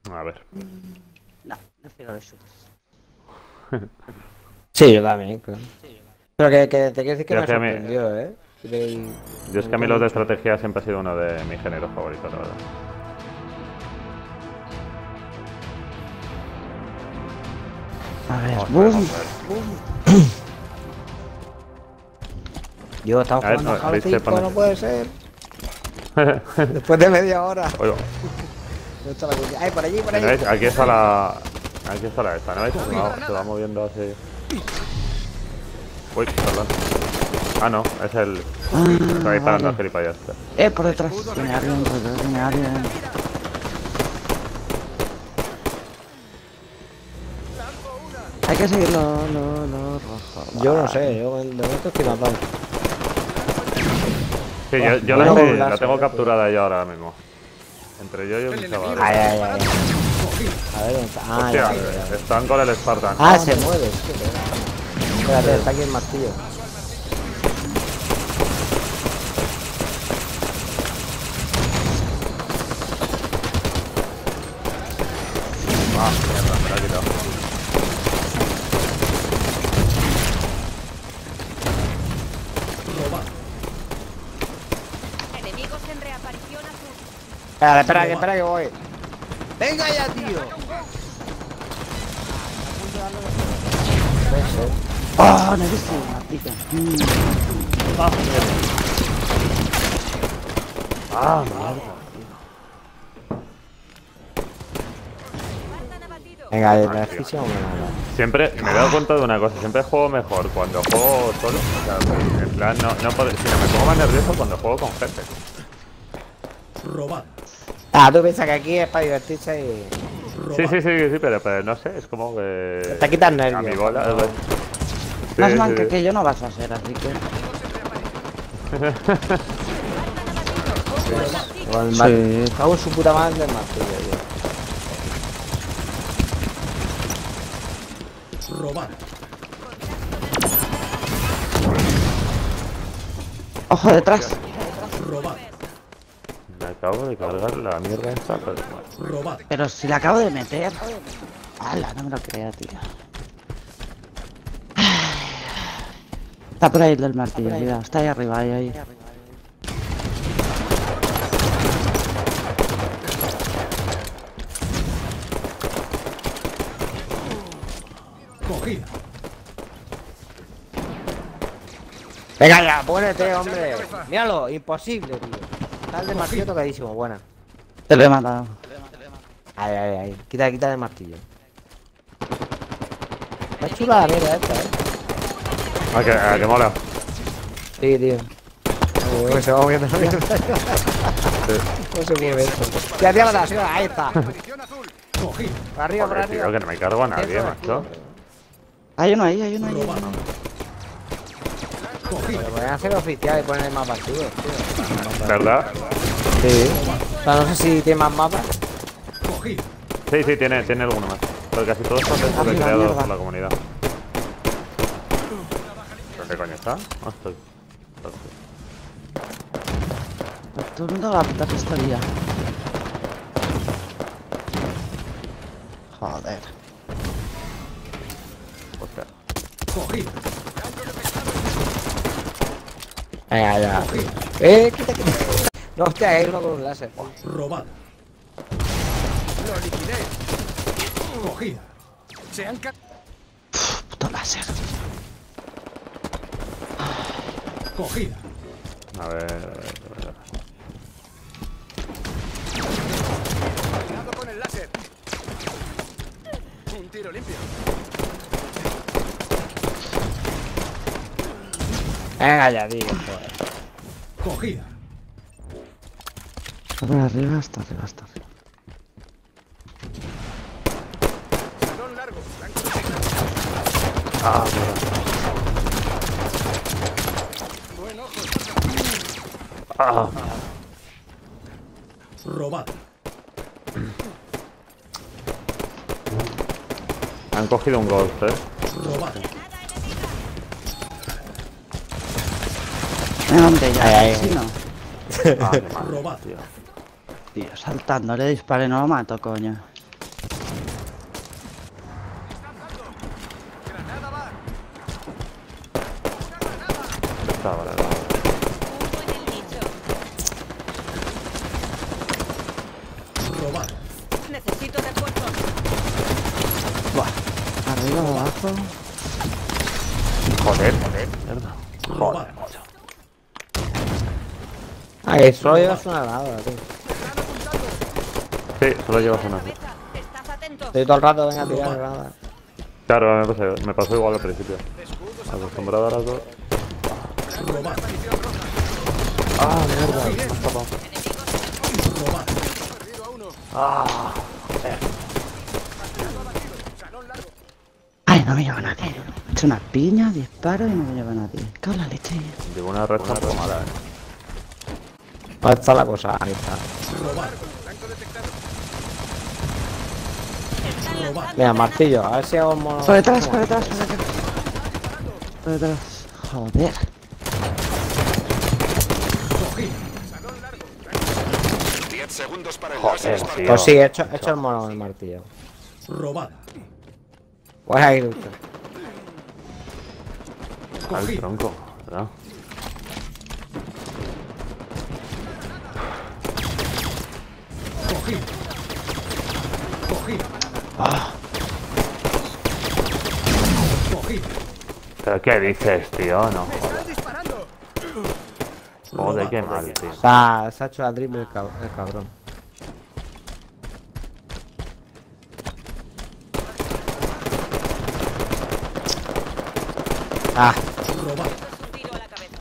A ver. No, prefiero los shooters. Sí, yo también, claro. Pero que te quiero decir que Yo me es que a mí- sorprendió, Yo es que a mí los de estrategia siempre ha sido uno de mis géneros favoritos, la verdad. A ver, Vamos a ver, boom. vamos a ver. Yo estaba A ver, jugando no, a Halo ¿viste? 5, Pone- no puede ser. Después de media hora. Oigo, ¿Dónde está la cuchilla? ¡Ay, por allí, por ¿no allí! veis? Aquí está la... Aquí está la esta, ¿no veis? Se va moviendo así. Uy, perdón. Ah, no, es el... Está disparando a gilipollas. Por detrás. Tiene alguien, por detrás tiene alguien. Hay que seguirlo, lo rojo. Yo no sé, yo de momento estoy matando. Sí, yo Bueno, la tengo capturada ya ahora mismo. Entre yo y un chaval. Ay, ay, ay. A ver, ¿dónde está? Ah, Hostia, ya, ya, ya. están con el Spartan. Ah, se mueve, sí, espérate, está aquí el martillo. Ah, mierda, me la he quitado. Enemigos en reaparición azul. Espera que voy. ¡Venga ya, tío! ¡Oh, no he visto! Maldita. Ah, mierda. Espartan abatido. Venga, ¿me asfixia o me mata? Siempre me he dado cuenta de una cosa, siempre juego mejor cuando juego solo. O sea, en plan, no puedo, sino me pongo más nervioso cuando juego con gente. Ah, tú piensas que aquí es para divertirse y... Sí, pero no sé, es como que... Te quitas nervios. A mi bola... Sí, Más sí, manca sí. que yo no vas a ser, así que... Con el Sí. martillo. Cago en su puta madre del martillo, ¡Ojo, detrás! Me acabo de cargar la mierda esta, pero... Pero si la acabo de meter. ¡Hala! No me lo creo, tío. Está por ahí el del martillo, cuidado. Está ahí arriba, ahí. Venga ya, ponete, hombre. Míralo, imposible, tío. Está el de martillo tocadísimo, buena. Te lo he matado. Ay. Quita el martillo. Está chula la mierda esta, A que mola. Sí, tío. Uy, se va moviendo la mierda. ¿Cómo se mueve esto? Tía, mata, sí, ahí está. Por arriba, por Joder, tío, arriba. que no me cargo a nadie, macho. Hay uno ahí, Pero pueden hacer oficial y poner más partidos, tío. ¿Verdad? Sí. O sea, no sé si tiene más mapas. Sí, tiene alguno más. Pero casi todos son dentro de creados por la comunidad. ¿Dónde coño está? Ah, estoy. Todo el mundo va a puta pistola. Joder. Hostia. Venga, ya. Quita. No, hostia, hay uno con un láser. Puto láser. A ver. Cuidado con el láser. Un tiro limpio. Venga ya, tío. Está por arriba, está arriba. Balón largo. Ah, Buen ojo. ah. Han cogido un Ghost, ¿Dónde ya? Ahí. Sí, no. Ah, qué mal, tío. Tío, saltando, le disparé, no lo mato, coño. Necesito refuerzos. Buah. Arriba, abajo. Joder, mierda. Joder. Ay, solo llevas una granada, tío. Sí, solo llevas una. Estás atento. Estoy todo el rato, venga a tirar granada. Claro, me pasó igual al principio. Acostumbrado a las dos. Ah, mierda, me he escapado. Ah, Ay, no me lleva nadie. He hecho una piña, disparo y no me lleva nadie. Cago en la leche. llevo una red tan mala, ¿Dónde está la cosa? Ahí está. Mira, martillo, a ver si hago un mono. Por detrás, por detrás, por detrás. Por detrás. Joder. 10 segundos para el Joder, láser. tío. Pues sí, he hecho el mono con el martillo. Voy a ir usted. Al tronco, ¿verdad? ¿Pero qué dices, tío? No, joder. Joder, qué mal, tío. Se ha hecho la triple el cabrón. Ah, Tiro a la cabeza.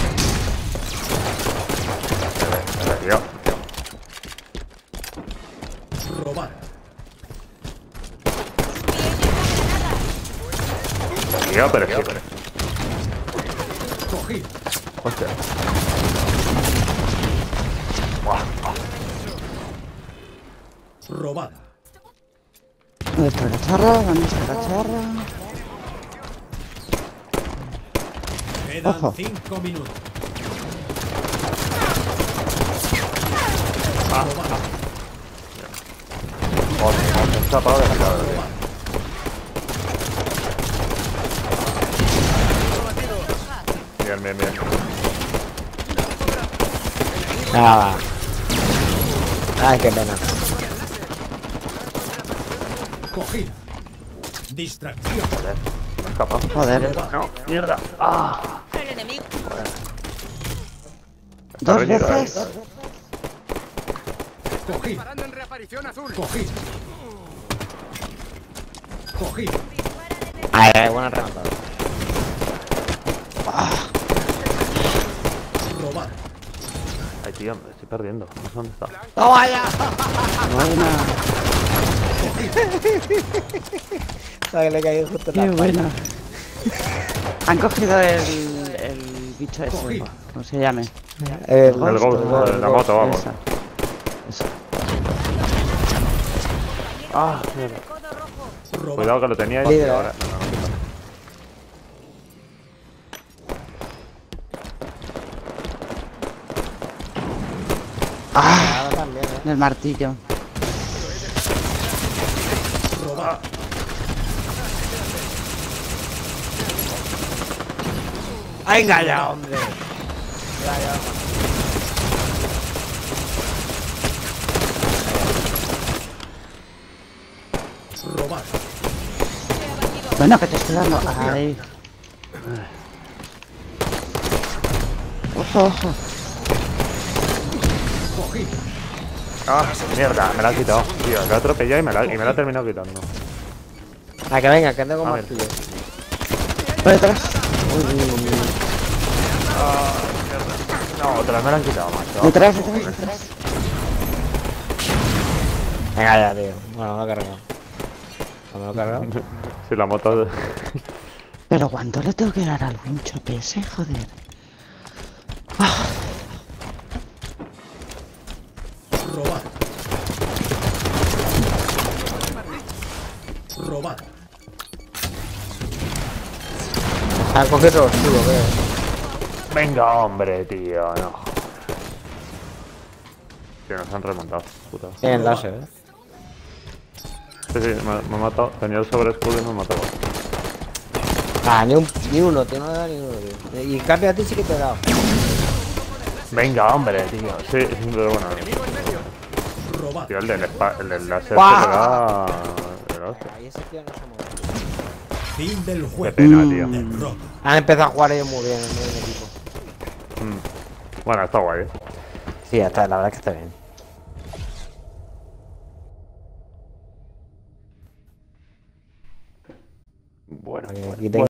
Tío. Tío, pero sí, pero... Hostia. ¿Dónde está la cacharra? ¿Dónde está la cacharra? Ojo. 5 minutos. Joder, me he escapado de la cara, tío. Bien, bien, bien. nada. Ay, qué pena. Cogida. Distracción. Me he escapado. Joder. No, mierda. Ah. El enemigo. Está Dos reñido, veces. Cogida. Parando en reaparición azul. Cogida. Cogida. Ay, buena rematada. Robar. Ay, tío, me estoy perdiendo. No sé dónde está. ¡Toma ya! Buena. Sabe que le he caído justo en Qué la buena. Han cogido el bicho ese. ¿Cómo se llame? El Ghost, la moto, vamos. Esa. Esa. Ah, mierda. Codo rojo. Cuidado que lo tenía ahí. Sí, y ahora... Ah, también, El martillo. ¡Venga ya, hombre! Robar. Bueno, que te estoy dando. Ahí. Ojo, ojo. Ah, mierda, me la ha quitado. Tío, lo he atropellado y me la ha terminado quitando. A que venga, que tengo A ver. martillo. Por detrás. No, otra vez me la han quitado, macho. Detrás, detrás, detrás. Venga ya, tío. Bueno, me lo he cargado. ¿No me lo he cargado? Si la moto... Pero ¿cuánto le tengo que dar al pincho ese? Joder. Robar. Robar. Han cogido todo escudo, creo. Venga, hombre, tío, no. Tío, nos han remontado, puta. Tienen láser, Sí, me ha matado. Tenía el sobre escudo y me ha matado. Ah, ni uno, tío, no le da ni uno, tío. Y en cambio a ti sí que te he dado. Venga, hombre, tío. Sí, pero bueno. Robado. Tío, el del láser ¡Guau! se le da... Ahí ese tío no se mueve. Fin del Qué juego. pena, tío. Derrota. Han empezado a jugar ellos muy bien en el equipo. Bueno, está guay. Sí, está, la verdad es que está bien. Bueno, Aquí tengo